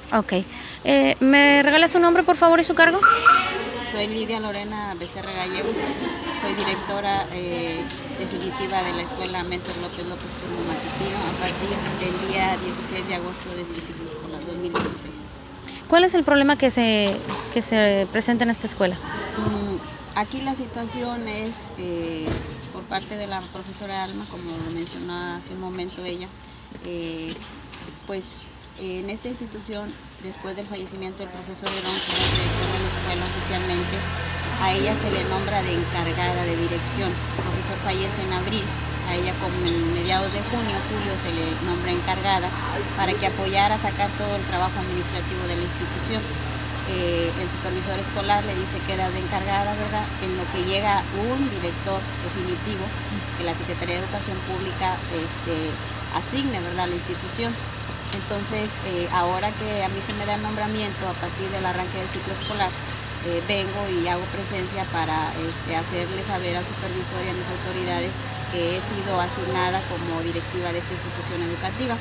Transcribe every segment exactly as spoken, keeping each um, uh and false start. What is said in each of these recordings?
Ok. Eh, ¿Me regala su nombre, por favor, y su cargo? Soy Lidia Lorena Becerra Gallegos, soy directora eh, definitiva de la Escuela Mentor López López Turno Matutino a partir del día dieciséis de agosto de este ciclo escolar dos mil dieciséis. ¿Cuál es el problema que se, que se presenta en esta escuela? Mm, aquí la situación es eh, por parte de la profesora Alma, como lo mencionó hace un momento ella, eh, pues en esta institución, después del fallecimiento del profesor Herón, que era el director de la escuela oficialmente, a ella se le nombra de encargada de dirección. El profesor fallece en abril, a ella como en mediados de junio, julio se le nombra encargada para que apoyara a sacar todo el trabajo administrativo de la institución. Eh, el supervisor escolar le dice que era de encargada, ¿verdad? En lo que llega un director definitivo que la Secretaría de Educación Pública este, asigne, ¿verdad?, a la institución. Entonces, eh, ahora que a mí se me da el nombramiento a partir del arranque del ciclo escolar, eh, vengo y hago presencia para este, hacerle saber al supervisor y a mis autoridades que he sido asignada como directiva de esta institución educativa.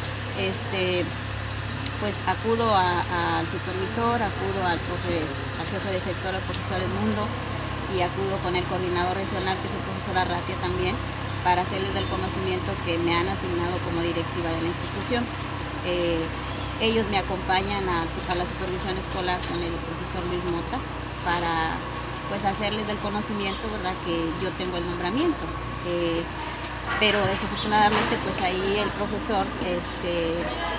Este, pues acudo a, al supervisor, acudo al, profe, al jefe de sector, al profesor Edmundo, y acudo con el coordinador regional, que es el profesor Arratia también, para hacerles del conocimiento que me han asignado como directiva de la institución. Eh, ellos me acompañan a, su, a la supervisión escolar con el profesor Luis Mota para pues hacerles del conocimiento, ¿verdad?, que yo tengo el nombramiento. Eh, pero desafortunadamente pues ahí el profesor, este,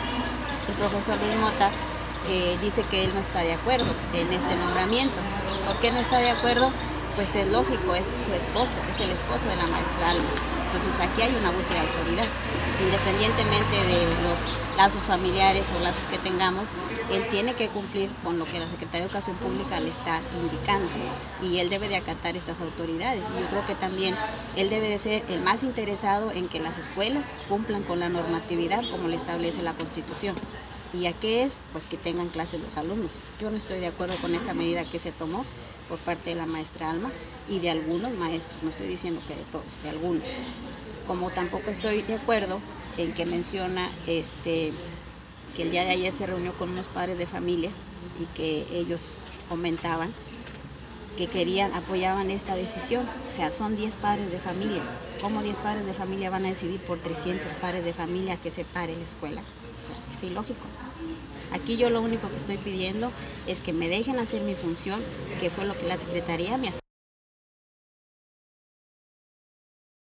el profesor Luis Mota eh, dice que él no está de acuerdo en este nombramiento. ¿Por qué no está de acuerdo? Pues es lógico, es su esposo, es el esposo de la maestra Alma. Entonces aquí hay un abuso de autoridad, independientemente de los lazos familiares o lazos que tengamos, él tiene que cumplir con lo que la Secretaría de Educación Pública le está indicando, y él debe de acatar estas autoridades. Y yo creo que también él debe de ser el más interesado en que las escuelas cumplan con la normatividad como le establece la Constitución. ¿Y a qué es? Pues que tengan clases los alumnos. Yo no estoy de acuerdo con esta medida que se tomó por parte de la maestra Alma y de algunos maestros, no estoy diciendo que de todos, de algunos. Como tampoco estoy de acuerdo en que menciona este, que el día de ayer se reunió con unos padres de familia y que ellos comentaban que querían, apoyaban esta decisión. O sea, son diez padres de familia. ¿Cómo diez padres de familia van a decidir por trescientos padres de familia que se pare la escuela? O sea, es ilógico. Aquí yo lo único que estoy pidiendo es que me dejen hacer mi función, que fue lo que la Secretaría me hace.